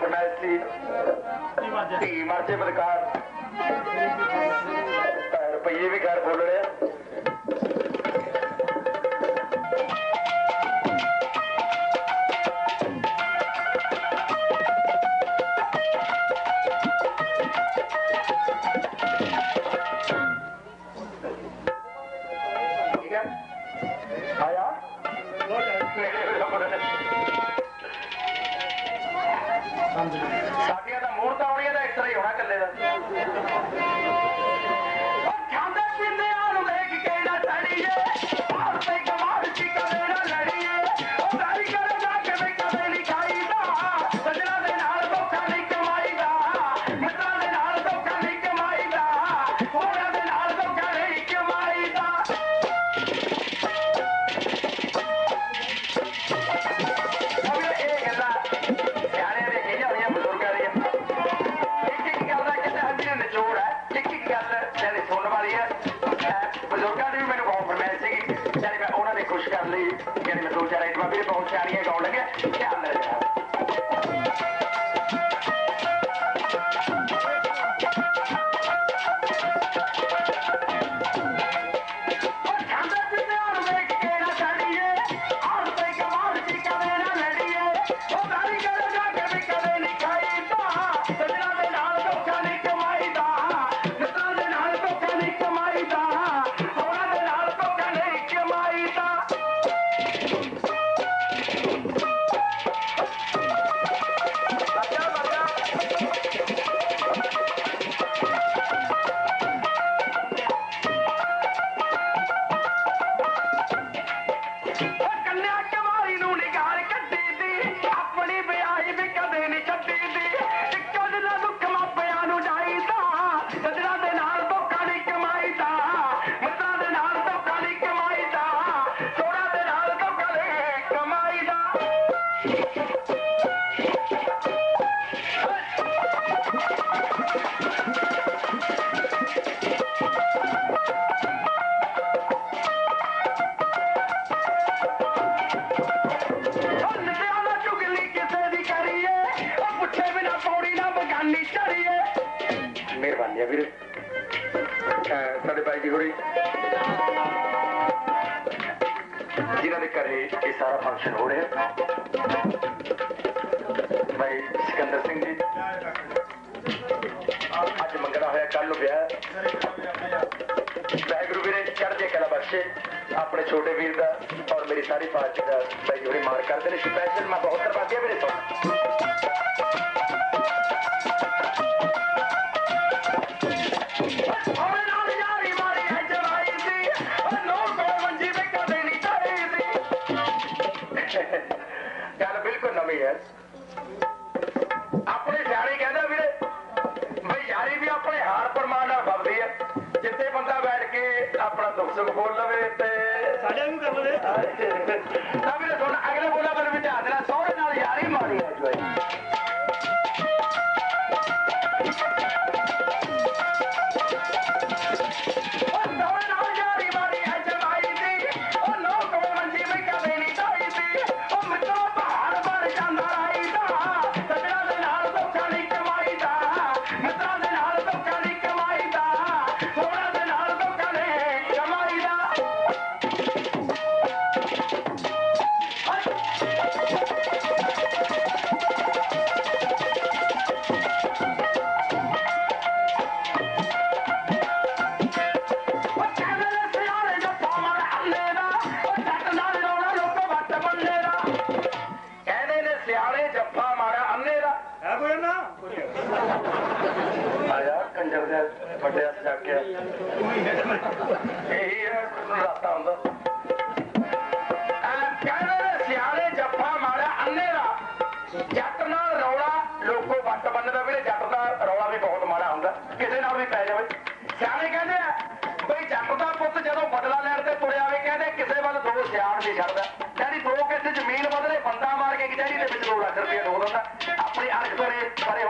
फरमाइश थी धी मर जे बदकार रुपये भी खैर बोल रहे साडियां दा मूड तां होनी दा इस तरह ही होना कल्ले दा खांदे पींदे आन वेख के ना तड़िए और ते कमाल ची कवेड़ा लड़िए ओ दारी करे जा के वे कवे नहीं खाईदा सजना दे नाल धोखा नहीं कमाईदा मित्रा दे नाल धोखा नहीं कमाईदा होरा दे नाल धोखा नहीं कमाईदा अब ये गल्ला सियाणे दे कहिया होईयां बुजुर्गां दी एक गल दा किते हड्डी दा निचोड़ है एक गल ਜਿਹੜੀ ਸੁਣਨ ਵਾਲੀ ਹੈ ਬਜ਼ੁਰਗਾਂ ਦੀ ਵੀ ਮੈਨੂੰ ਬਹੁਤ ਫਰਮਾਇਸ਼ ਸੀਗੀ ਜਿਹੜੀ ਮੈਂ ਉਹਨਾਂ ਦੀ ਖੁਸ਼ ਕਰ ਲਈ ਜਿਹੜੀ ਮੈਂ ਦੋ ਚਾਰ ਆਈਟਮਾਂ ਵੀ ਬਹੁਤ ਸਿਆਣੀਆਂ ਗਾਉਣ ਲੱਗਿਆ ਧਿਆਨ ਨਾਲ मेहरबानी है वीर साडे भाई जी होरी जिन्हां दे घरे ये सारा फंक्शन हो रहा है भाई सिकंदर सिंह जी अज मंगना होया कल नूं ब्याह वाहिगुरू वीरे चढ़दे कला बख्शे अपने छोटे वीर का और मेरी सारी पार्टी का भाई होरी मार करते हैं स्पैशल मैं बहुत धन्यवादी मेरे तो गल बिल्कुल नवी है अपने सियाणे कहते वीरे भाई यारी भी अपने हार प्रमाण फलती है जिथे बंदा बैठ के अपना दुख सुख बोल लवे वीरे सुन अगले बोला मेरे भी ध्यान देना सोहरे नाल यारी माड़ी है जो सियाने जफा मारा अन्ने दा जट नाल रौला लोगों वट बनदा वीरे जट दा रौला भी बहुत माड़ा हुंदा किसे नाल भी पै जावे सियाने कहंदे बई जट दा पुੱਤ ਜਦੋਂ बदला लैण ते तुरिया आवे कहंदे किसे ਵੱਲ दो सियाण नहीं छड्डदा डैडी दो किसे जमीन बदले बंदा मार के कचहरी दे विच 2 ਲੱਖ रुपया डोल दिंदा अपनी अणख परे